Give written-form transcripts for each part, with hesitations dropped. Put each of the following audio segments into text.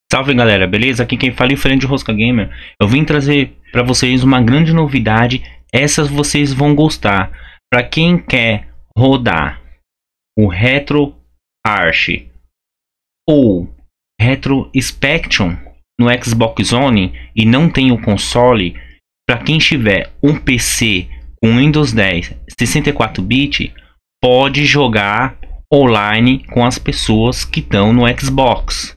Salve galera, beleza? Aqui quem fala é o Fernando de Rosca Gamer. Eu vim trazer para vocês uma grande novidade. Essas vocês vão gostar. Para quem quer rodar o RetroArch ou Retro Spectrum no Xbox One e não tem o console, para quem tiver um PC com Windows 10 64-bit, pode jogar online com as pessoas que estão no Xbox.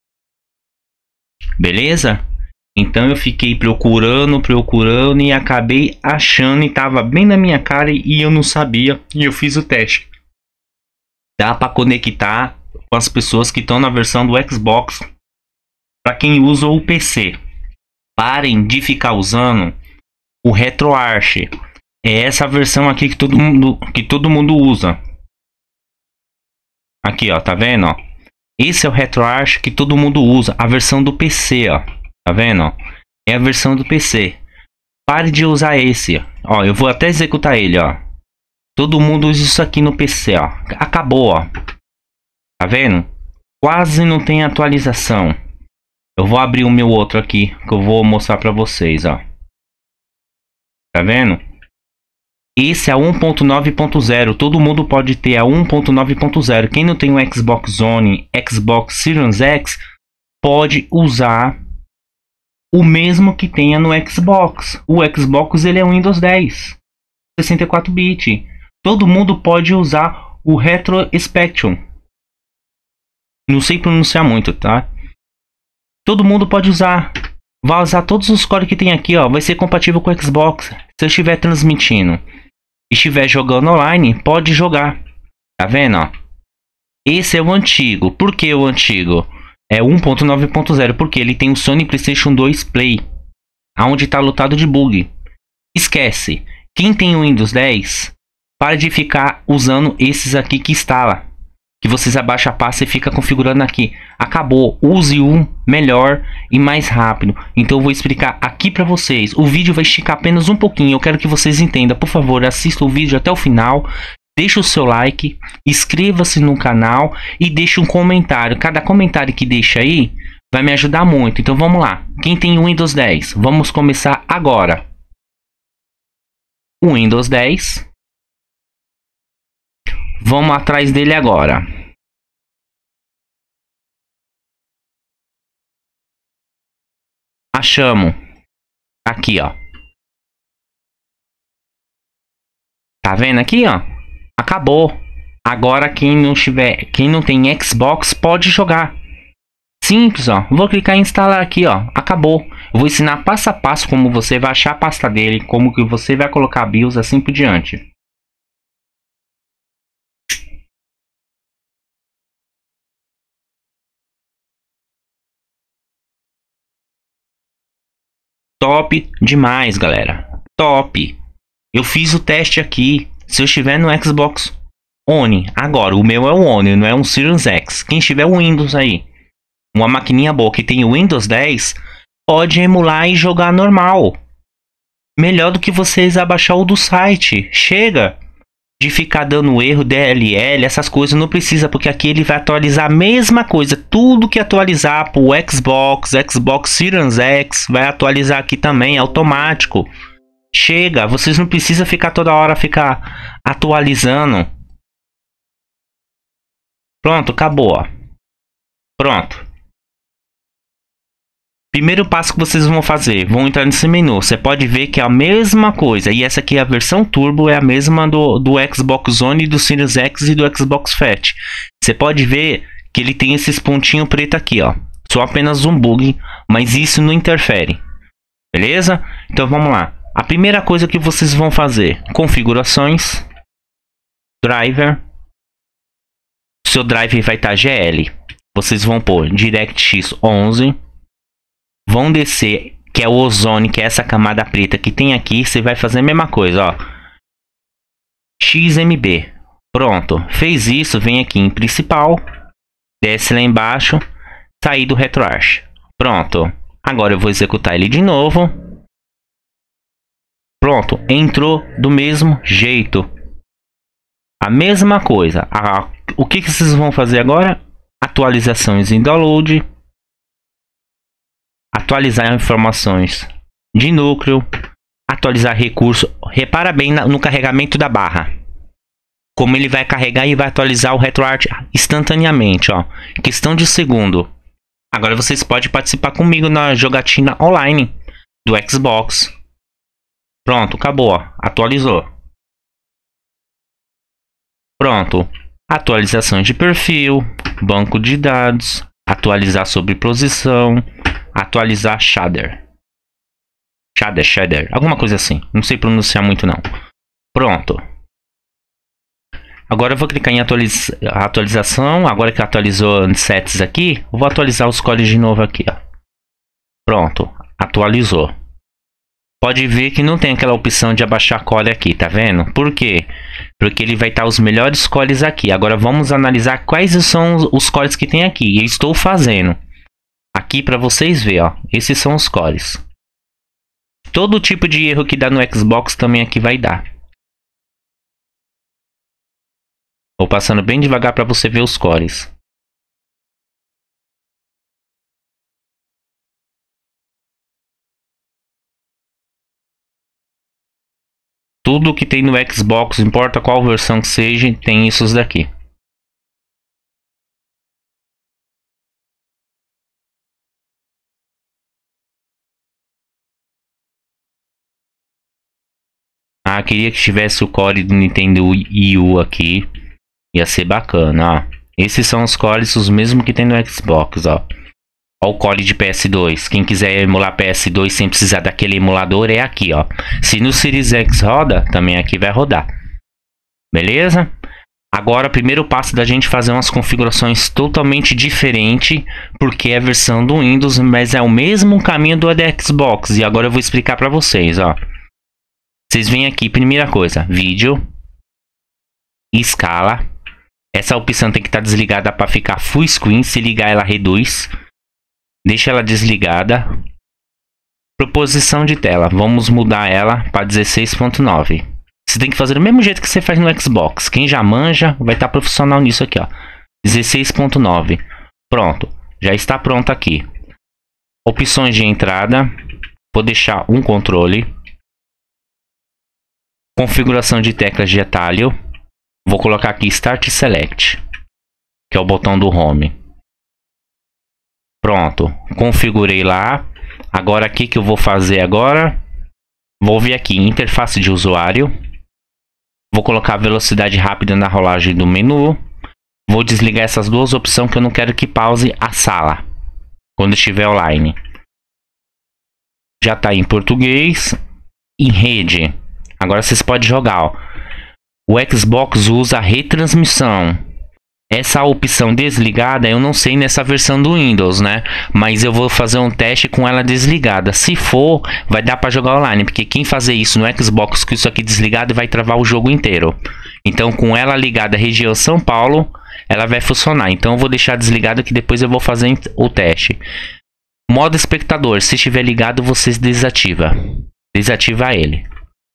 Beleza? Então eu fiquei procurando e acabei achando, e tava bem na minha cara e eu não sabia, e eu fiz o teste. Dá para conectar com as pessoas que estão na versão do Xbox. Para quem usa o PC, parem de ficar usando o RetroArch. É essa versão aqui que todo mundo usa. Aqui, ó, tá vendo, ó? Esse é o RetroArch que todo mundo usa, a versão do PC, ó. Tá vendo, ó? É a versão do PC. Pare de usar esse, ó. Eu vou até executar ele, ó. Todo mundo usa isso aqui no PC, ó. Acabou, ó. Tá vendo? Quase não tem atualização. Eu vou abrir o meu outro aqui, que eu vou mostrar pra vocês, ó. Tá vendo? Esse é 1.9.0, todo mundo pode ter a 1.9.0. Quem não tem o Xbox One, Xbox Series X, pode usar o mesmo que tenha no Xbox. O Xbox ele é o Windows 10, 64-bit. Todo mundo pode usar o Retro Spectrum. Não sei pronunciar muito, tá? Todo mundo pode usar. Vai usar todos os códigos que tem aqui, ó. Vai ser compatível com o Xbox. Se eu estiver transmitindo e estiver jogando online, pode jogar. Tá vendo, ó? Esse é o antigo. Por que o antigo? É 1.9.0. Porque ele tem o Sony PlayStation 2 Play, aonde tá lotado de bug. Esquece. Quem tem o Windows 10, para de ficar usando esses aqui que instala, que vocês abaixam a pasta e fica configurando aqui. Acabou. Use um melhor e mais rápido. Então eu vou explicar aqui para vocês. O vídeo vai esticar apenas um pouquinho. Eu quero que vocês entendam. Por favor, assista o vídeo até o final. Deixe o seu like. Inscreva-se no canal. E deixe um comentário. Cada comentário que deixa aí vai me ajudar muito. Então vamos lá. Quem tem o Windows 10? Vamos começar agora. O Windows 10. Vamos atrás dele agora. Achamos. Aqui, ó. Tá vendo aqui, ó? Acabou. Agora quem não tem Xbox pode jogar. Simples, ó. Vou clicar em instalar aqui, ó. Acabou. Eu vou ensinar passo a passo como você vai achar a pasta dele, como que você vai colocar BIOS, assim por diante. Top demais, galera. Top. Eu fiz o teste aqui. Se eu estiver no Xbox One, agora o meu é o One, não é um Series X. Quem tiver o Windows aí, uma maquininha boa que tem o Windows 10, pode emular e jogar normal. Melhor do que vocês abaixar o do site. Chega de ficar dando erro, DLL, essas coisas não precisa, porque aqui ele vai atualizar a mesma coisa. Tudo que atualizar para o Xbox Series X, vai atualizar aqui também, automático. Chega, vocês não precisam ficar toda hora atualizando. Pronto, acabou, ó. Pronto. Primeiro passo que vocês vão fazer, vão entrar nesse menu. Você pode ver que é a mesma coisa. E essa aqui é a versão Turbo, é a mesma do Xbox One, do Series X e do Xbox Fat. Você pode ver que ele tem esses pontinhos preto aqui, ó. Só apenas um bug, mas isso não interfere. Beleza? Então vamos lá. A primeira coisa que vocês vão fazer, configurações, driver. Seu drive vai estar GL. Vocês vão pôr DirectX 11. Vão descer, que é o Ozone, que é essa camada preta que tem aqui. Você vai fazer a mesma coisa, ó. XMB. Pronto. Fez isso, vem aqui em principal. Desce lá embaixo. Sair do RetroArch. Pronto. Agora eu vou executar ele de novo. Pronto. Entrou do mesmo jeito. A mesma coisa. O que vocês vão fazer agora? Atualizações em download. atualizar informações de núcleo, atualizar recurso. Repara bem no carregamento da barra. Como ele vai carregar e vai atualizar o RetroArch instantaneamente, ó. Questão de segundo. Agora vocês podem participar comigo na jogatina online do Xbox. Pronto, acabou, ó. Atualizou. Pronto. Atualização de perfil, banco de dados, atualizar sobre posição, atualizar shader. Shader, alguma coisa assim. Não sei pronunciar muito não. Pronto. Agora eu vou clicar em atualização. Agora que atualizou os sets aqui, eu vou atualizar os cores de novo aqui, ó. Pronto, atualizou. Pode ver que não tem aquela opção de abaixar core aqui, tá vendo? Por quê? Porque ele vai estar os melhores cores aqui. Agora vamos analisar quais são os cores que tem aqui. E eu estou fazendo aqui para vocês verem, ó. Esses são os cores. Todo tipo de erro que dá no Xbox também aqui vai dar. Vou passando bem devagar para você ver os cores. Tudo que tem no Xbox, importa qual versão que seja, tem isso daqui. Ah, queria que tivesse o core do Nintendo Wii U aqui. Ia ser bacana, ó. Esses são os cores, os mesmos que tem no Xbox, ó. Ó o core de PS2. Quem quiser emular PS2 sem precisar daquele emulador é aqui, ó. Se no Series X roda, também aqui vai rodar. Beleza? Agora, o primeiro passo da gente fazer umas configurações totalmente diferentes, porque é a versão do Windows, mas é o mesmo caminho do Xbox. E agora eu vou explicar para vocês, ó. Vocês vêm aqui, primeira coisa, vídeo, escala. Essa opção tem que estar desligada para ficar full screen. Se ligar, ela reduz. Deixa ela desligada. Proposição de tela. Vamos mudar ela para 16:9. Você tem que fazer do mesmo jeito que você faz no Xbox. Quem já manja vai estar profissional nisso aqui, ó. 16:9. Pronto. Já está pronto aqui. Opções de entrada. Vou deixar um controle. Configuração de teclas de atalho. Vou colocar aqui Start Select, que é o botão do Home. Pronto, configurei lá. Agora aqui que eu vou fazer agora, vou vir aqui interface de usuário. Vou colocar velocidade rápida na rolagem do menu. Vou desligar essas duas opções que eu não quero que pause a sala quando estiver online. Já está em português. Em rede. Agora vocês podem jogar, ó. O Xbox usa retransmissão. Essa opção desligada eu não sei nessa versão do Windows, né? Mas eu vou fazer um teste com ela desligada. Se for, vai dar para jogar online. Porque quem fazer isso no Xbox com isso aqui desligado vai travar o jogo inteiro. Então com ela ligada região São Paulo, ela vai funcionar. Então eu vou deixar desligado que depois eu vou fazer o teste. Modo espectador. Se estiver ligado, você desativa. Desativa ele.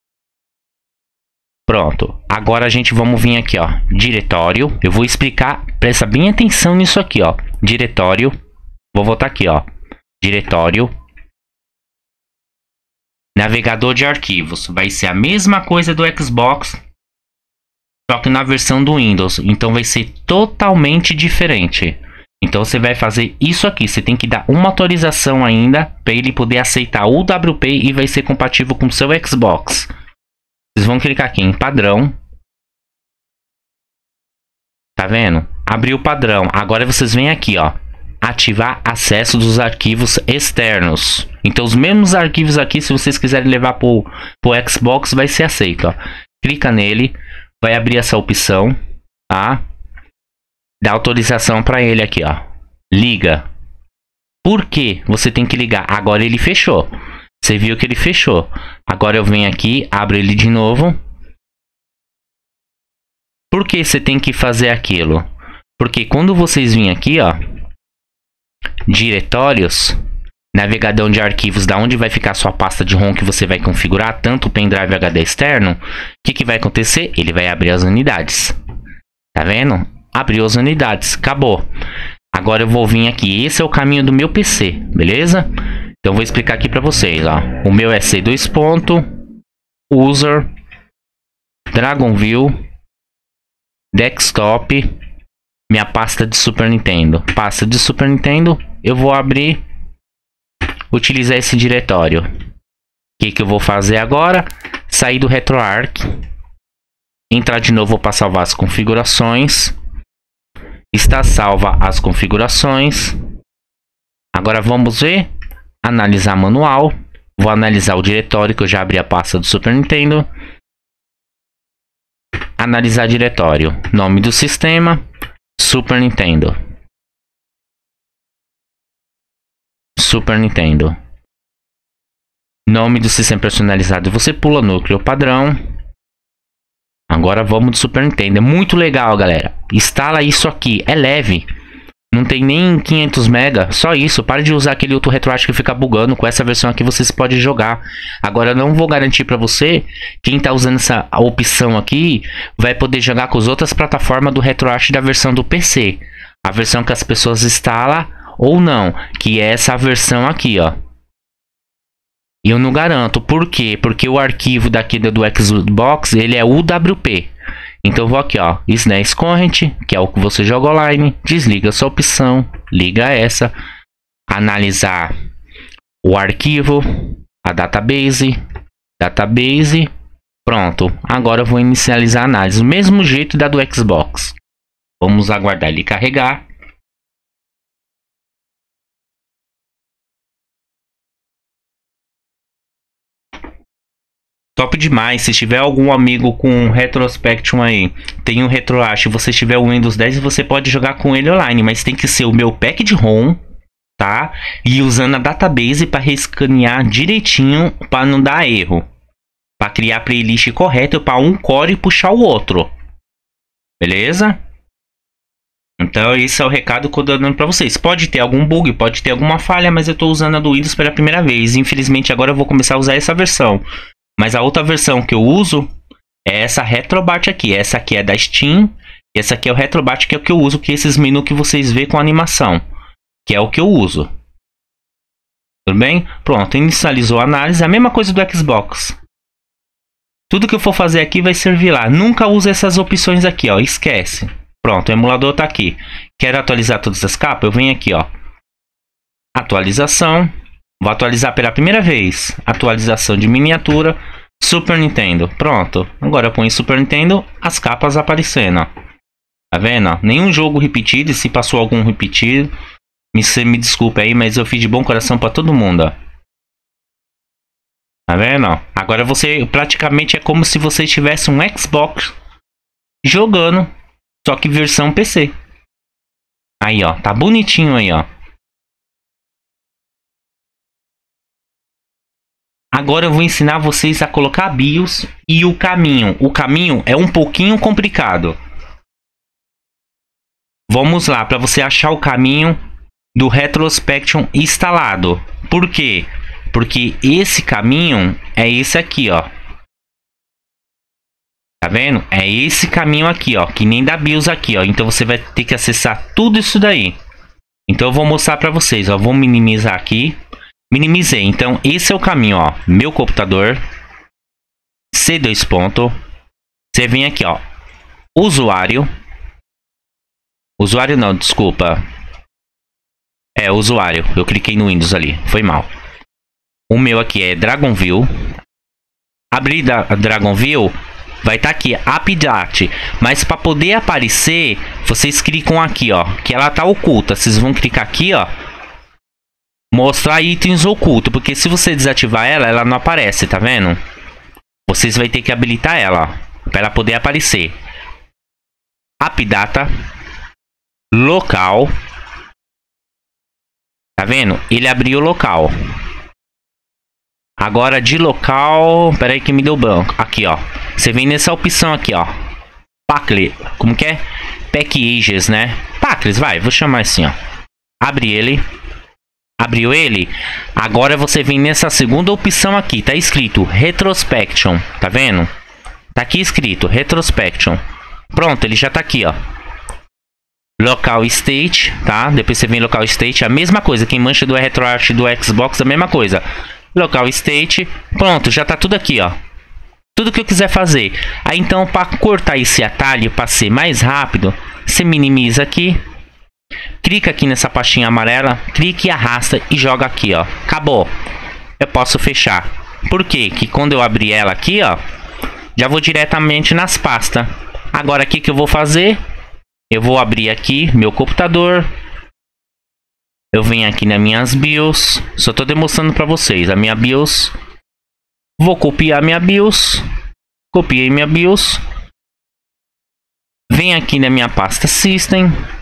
Pronto, agora a gente vamos vir aqui, ó, diretório. Eu vou explicar, presta bem atenção nisso aqui, ó. Diretório, vou voltar aqui, ó. Diretório. Navegador de arquivos, vai ser a mesma coisa do Xbox, só que na versão do Windows. Então vai ser totalmente diferente. Então você vai fazer isso aqui, você tem que dar uma autorização ainda para ele poder aceitar o WP e vai ser compatível com o seu Xbox. Vocês vão clicar aqui em padrão. Tá vendo? Abriu o padrão. Agora vocês vêm aqui, ó. Ativar acesso dos arquivos externos. Então os mesmos arquivos aqui, se vocês quiserem levar pro Xbox, vai ser aceito, ó. Clica nele. Vai abrir essa opção, tá? Dá autorização para ele aqui, ó. Liga. Por que você tem que ligar? Agora ele fechou. Você viu que ele fechou. Agora eu venho aqui, abro ele de novo. Por que você tem que fazer aquilo? Porque quando vocês virem aqui, ó, diretórios, navegador de arquivos, da onde vai ficar a sua pasta de ROM que você vai configurar, tanto o pendrive HD externo, o que vai acontecer? Ele vai abrir as unidades. Tá vendo? Abriu as unidades, acabou. Agora eu vou vir aqui, esse é o caminho do meu PC, beleza? Então vou explicar aqui para vocês, ó. O meu é C2 ponto, user, Dragon View, desktop, minha pasta de Super Nintendo. Pasta de Super Nintendo, eu vou abrir, utilizar esse diretório. O que eu vou fazer agora? Sair do RetroArch, entrar de novo para salvar as configurações. Está salva as configurações. Agora vamos ver, analisar manual. Vou analisar o diretório que eu já abri a pasta do Super Nintendo. Analisar diretório, nome do sistema, Super Nintendo. Super Nintendo. Nome do sistema personalizado, você pula núcleo padrão. Agora vamos do Super Nintendo. É muito legal, galera. Instala isso aqui, é leve. Não tem nem 500 MB, só isso. Para de usar aquele outro RetroArch que fica bugando. Com essa versão aqui vocês podem jogar. Agora eu não vou garantir para você. Quem tá usando essa opção aqui vai poder jogar com as outras plataformas do RetroArch da versão do PC. A versão que as pessoas instalam ou não. Que é essa versão aqui, ó. E eu não garanto. Por quê? Porque o arquivo daqui do Xbox, ele é UWP. Então eu vou aqui, ó, SNES Current, que é o que você joga online. Desliga essa opção, liga essa. Analisar o arquivo, a database. Pronto. Agora eu vou inicializar a análise. Do mesmo jeito da do Xbox. Vamos aguardar ele carregar. Top demais. Se tiver algum amigo com Retrospectrum aí, tem um RetroArch, você tiver o Windows 10, você pode jogar com ele online, mas tem que ser o meu pack de ROM, tá? E usando a database para rescanear direitinho para não dar erro, para criar a playlist correta para um core e puxar o outro. Beleza? Então esse é o recado que eu tô dando para vocês. Pode ter algum bug, pode ter alguma falha, mas eu estou usando a do Windows pela primeira vez. Infelizmente agora eu vou começar a usar essa versão. Mas a outra versão que eu uso é essa Retrobat aqui. Essa aqui é da Steam. E essa aqui é o Retrobat, que é o que eu uso. Que é esses menus que vocês vê com animação. Que é o que eu uso. Tudo bem? Pronto, inicializou a análise. A mesma coisa do Xbox. Tudo que eu for fazer aqui vai servir lá. Nunca use essas opções aqui, ó. Esquece. Pronto, o emulador tá aqui. Quero atualizar todas as capas? Eu venho aqui, ó. Atualização. Vou atualizar pela primeira vez. Atualização de miniatura. Super Nintendo. Pronto. Agora eu ponho Super Nintendo. As capas aparecendo. Ó. Tá vendo? Ó? Nenhum jogo repetido. E se passou algum repetido, me desculpe aí, mas eu fiz de bom coração para todo mundo. Ó. Tá vendo? Ó? Agora você praticamente é como se você tivesse um Xbox jogando. Só que versão PC. Aí, ó. Tá bonitinho aí, ó. Agora eu vou ensinar vocês a colocar a BIOS e o caminho. O caminho é um pouquinho complicado. Vamos lá, para você achar o caminho do Retrospectrum instalado. Por quê? Porque esse caminho é esse aqui, ó. Tá vendo? É esse caminho aqui, ó. Que nem da BIOS aqui, ó. Então você vai ter que acessar tudo isso daí. Então eu vou mostrar para vocês, ó. Vou minimizar aqui. Minimizei. Então esse é o caminho, ó. Meu computador. C2 ponto. Você vem aqui, ó. Usuário. Usuário não, desculpa. É, usuário. Eu cliquei no Windows ali. Foi mal. O meu aqui é Dragon View. Abrir da Dragon View. Vai estar aqui, Update. Mas para poder aparecer, vocês clicam aqui, ó. Que ela tá oculta. Vocês vão clicar aqui, ó. Mostrar itens ocultos. Porque se você desativar ela, ela não aparece, tá vendo? Vocês vão ter que habilitar ela, ó. Para ela poder aparecer. Updata. Local. Tá vendo? Ele abriu o local. Agora de local... Pera aí que me deu branco. Aqui, ó. Você vem nessa opção aqui, ó. Packle. Como que é? Packages, né? Packles, vai. Vou chamar assim, ó. Abre ele. Abriu ele. Agora você vem nessa segunda opção aqui. Tá escrito Retrospectrum. Tá vendo? Tá aqui escrito Retrospectrum. Pronto, ele já tá aqui, ó. Local State, tá? Depois você vem Local State, a mesma coisa. Quem mancha do RetroArch do Xbox, a mesma coisa. Local State, pronto, já tá tudo aqui, ó. Tudo que eu quiser fazer. Aí então, para cortar esse atalho, para ser mais rápido, você minimiza aqui. Clica aqui nessa pastinha amarela, clica e arrasta e joga aqui, ó. Acabou. Eu posso fechar. Por quê? Que quando eu abrir ela aqui, ó, já vou diretamente nas pastas. Agora, o que eu vou fazer? Eu vou abrir aqui meu computador. Eu venho aqui nas minhas BIOS. Só tô demonstrando para vocês a minha BIOS. Vou copiar minha BIOS. Copiei minha BIOS. Venho aqui na minha pasta System.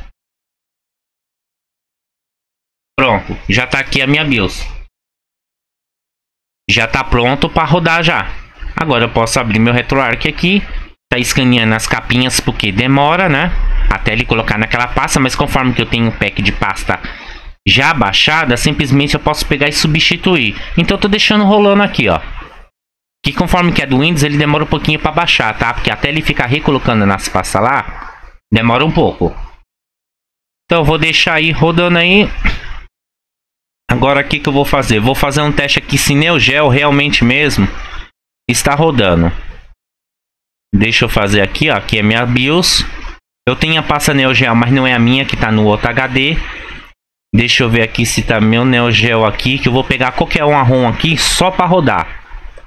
Pronto, já tá aqui a minha BIOS. Já tá pronto para rodar já. Agora eu posso abrir meu RetroArch aqui. Tá escaneando as capinhas porque demora, né? Até ele colocar naquela pasta, mas conforme que eu tenho um pack de pasta já baixada, simplesmente eu posso pegar e substituir. Então eu tô deixando rolando aqui, ó. Que conforme que é do Windows, ele demora um pouquinho para baixar, tá? Porque até ele ficar recolocando nas pastas lá, demora um pouco. Então eu vou deixar aí rodando aí. Agora o que eu vou fazer? Vou fazer um teste aqui se Neo Geo realmente mesmo está rodando. Deixa eu fazer aqui, ó. Aqui é minha BIOS. Eu tenho a pasta Neo Geo, mas não é a minha, que tá no outro HD. Deixa eu ver aqui se tá meu Neo Geo aqui, que eu vou pegar qualquer uma ROM aqui só para rodar.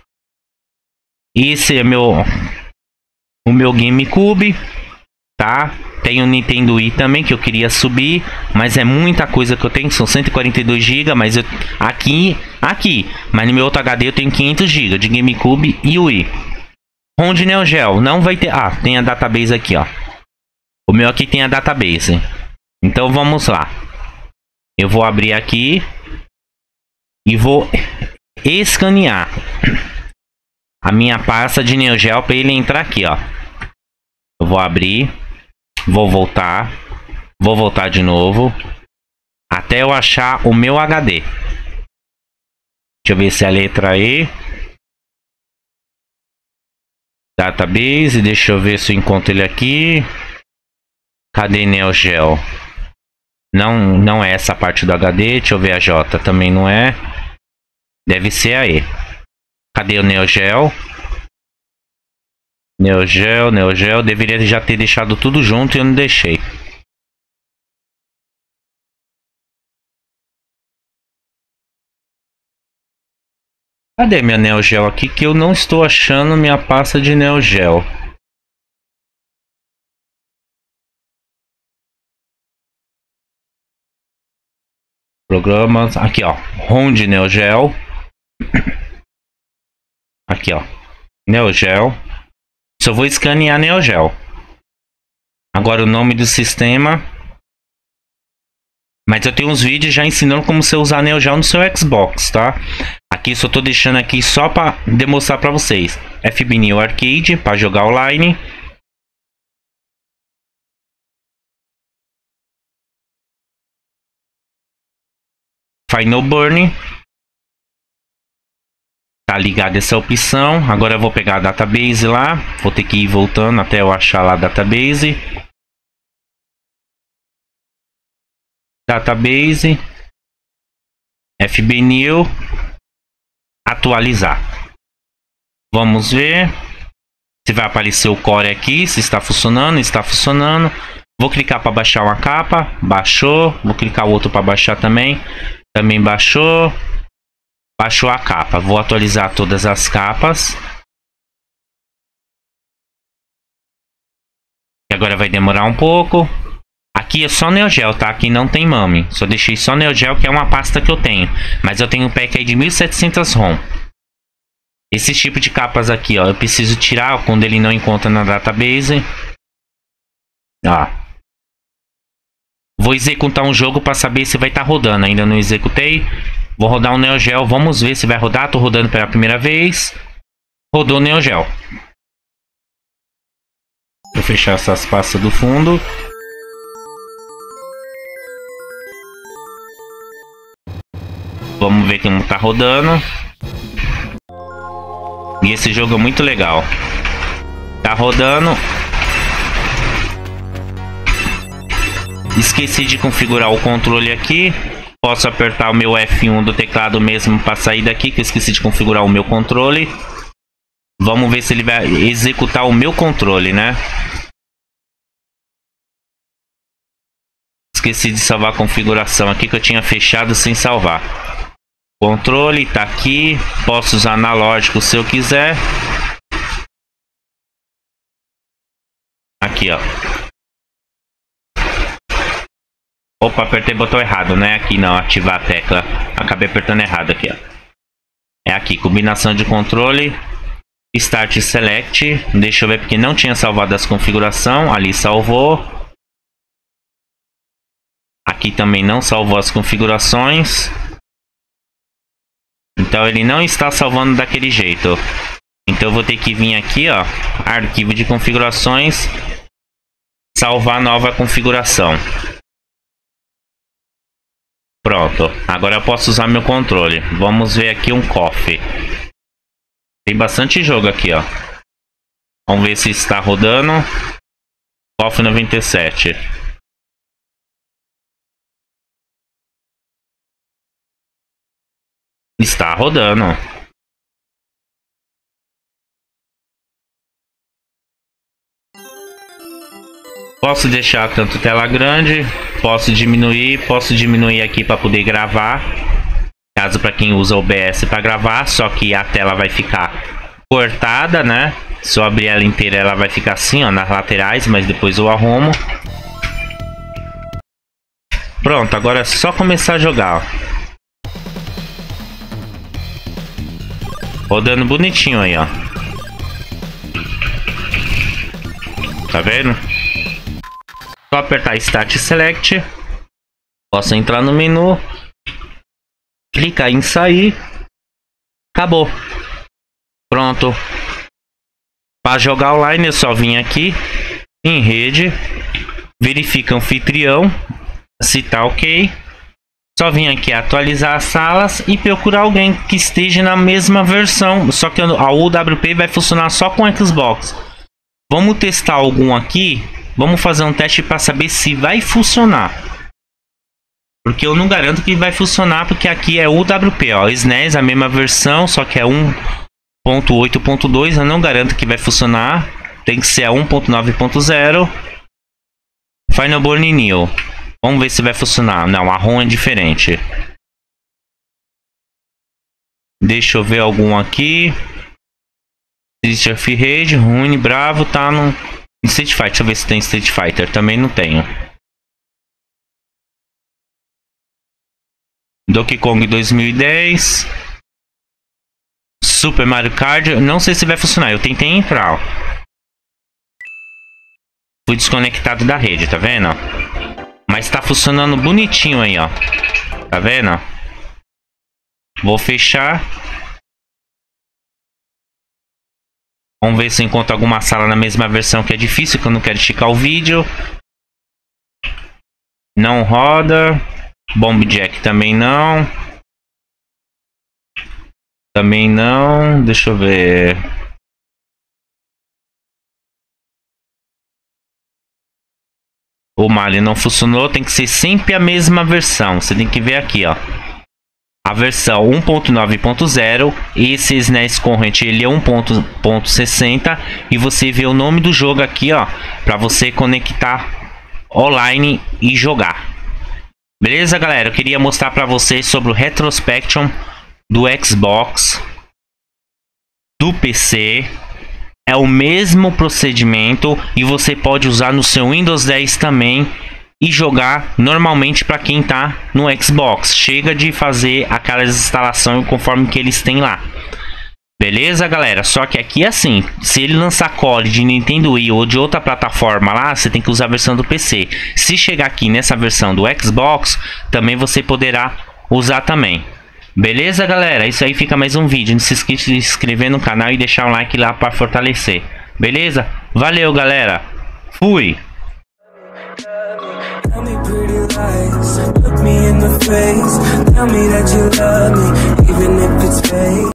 Esse é o meu GameCube, tá? Tem o Nintendo Wii também que eu queria subir, mas é muita coisa que eu tenho, são 142 GB, mas eu, aqui, mas no meu outro HD eu tenho 500 GB de GameCube e Wii. ROM de Neo Geo não vai ter, tem a database aqui, ó. O meu aqui tem a database. Então vamos lá. Eu vou abrir aqui e vou escanear a minha pasta de Neo Geo para ele entrar aqui, ó. Eu vou abrir, vou voltar de novo até eu achar o meu HD. Deixa eu ver se é a letra E. Database, deixa eu ver se eu encontro ele aqui. Cadê Neo Geo? Não é essa parte do HD. Deixa eu ver a J, também não é. Deve ser a E. Cadê o Neo Geo? Neo Geo. Deveria já ter deixado tudo junto e eu não deixei. Cadê minha Neo Geo aqui? Que eu não estou achando minha pasta de Neo Geo. Programas. Aqui, ó. ROM de Neo Geo. Aqui, ó. Neo Geo. Só vou escanear Neo Geo. Agora o nome do sistema. Mas eu tenho uns vídeos já ensinando como você usar Neo Geo no seu Xbox, tá? Aqui só tô deixando aqui só para demonstrar para vocês. FB Neo Arcade para jogar online. Final Burn. Tá ligado essa opção. Agora eu vou pegar a database lá. Vou ter que ir voltando até eu achar lá a database. Database. FB New. Atualizar. Vamos ver se vai aparecer o core aqui, se está funcionando. Está funcionando. Vou clicar para baixar uma capa. Baixou. Vou clicar o outro para baixar também. Também baixou. Baixou a capa. Vou atualizar todas as capas. Agora vai demorar um pouco. Aqui é só Neo Geo, tá? Aqui não tem MAME. Só deixei só Neo Geo, que é uma pasta que eu tenho. Mas eu tenho um pack aí de 1700 ROM. Esse tipo de capas aqui, ó, eu preciso tirar quando ele não encontra na database. Ó. Vou executar um jogo para saber se vai estar rodando. Ainda não executei. Vou rodar um Neo Geo. Vamos ver se vai rodar. Tô rodando pela primeira vez. Rodou o Neo Geo. Vou fechar essas pastas do fundo. Vamos ver como tá rodando. E esse jogo é muito legal. Tá rodando. Esqueci de configurar o controle aqui. Posso apertar o meu F1 do teclado mesmo para sair daqui, que eu esqueci de configurar o meu controle. Vamos ver se ele vai executar o meu controle, né? Esqueci de salvar a configuração aqui que eu tinha fechado sem salvar. Controle tá aqui. Posso usar analógico se eu quiser. Aqui, ó. Opa, apertei o botão errado, né? Aqui não, ativar a tecla. Acabei apertando errado aqui, ó. É aqui, combinação de controle. Start Select. Deixa eu ver porque não tinha salvado as configurações. Ali salvou. Aqui também não salvou as configurações. Então ele não está salvando daquele jeito. Então eu vou ter que vir aqui, ó. Arquivo de configurações. Salvar nova configuração. Pronto. Agora eu posso usar meu controle. Vamos ver aqui um KOF. Tem bastante jogo aqui, ó. Vamos ver se está rodando. KOF 97. Está rodando. Posso deixar tanto tela grande, posso diminuir aqui para poder gravar. Caso para quem usa o OBS para gravar, só que a tela vai ficar cortada, né? Se eu abrir ela inteira, ela vai ficar assim, ó, nas laterais, mas depois eu arrumo. Pronto, agora é só começar a jogar, ó. Rodando bonitinho aí, ó. Tá vendo? Só apertar Start Select. Posso entrar no menu. Clicar em sair. Acabou. Pronto. Para jogar online eu só vim aqui em rede. Verifica anfitrião. Se tá ok. Só vim aqui atualizar as salas e procurar alguém que esteja na mesma versão. Só que a UWP vai funcionar só com Xbox. Vamos testar algum aqui. Vamos fazer um teste para saber se vai funcionar. Porque eu não garanto que vai funcionar, porque aqui é UWP, ó. SNES, a mesma versão, só que é 1.8.2. Eu não garanto que vai funcionar. Tem que ser a 1.9.0. Final Burn New. Vamos ver se vai funcionar. Não, a ROM é diferente. Deixa eu ver algum aqui. Street of Rage, Rune, Bravo, tá no Street Fighter. Deixa eu ver se tem Street Fighter. Também não tenho. Donkey Kong 2010. Super Mario Kart. Não sei se vai funcionar. Eu tentei entrar, ó. Fui desconectado da rede, tá vendo? Mas tá funcionando bonitinho aí, ó. Tá vendo? Vou fechar. Vamos ver se eu encontro alguma sala na mesma versão, que é difícil, que eu não quero esticar o vídeo. Não roda. Bomb Jack também não. Também não. Deixa eu ver. O Mario não funcionou. Tem que ser sempre a mesma versão. Você tem que ver aqui, ó. A versão 1.9.0. Esse SNES Current, ele é 1.60. E você vê o nome do jogo aqui, ó. Pra você conectar online e jogar. Beleza, galera? Eu queria mostrar pra vocês sobre o Retrospection do Xbox, do PC. É o mesmo procedimento e você pode usar no seu Windows 10 também e jogar normalmente para quem tá no Xbox. Chega de fazer aquelas instalações conforme que eles têm lá. Beleza, galera? Só que aqui é assim, se ele lançar código de Nintendo Wii ou de outra plataforma lá, você tem que usar a versão do PC. Se chegar aqui nessa versão do Xbox, também você poderá usar também. Beleza, galera? Isso aí, fica mais um vídeo. Não se esqueça de se inscrever no canal e deixar um like lá para fortalecer. Beleza? Valeu, galera. Fui! Tell me pretty lies, look me in the face, tell me that you love me, even if it's fake.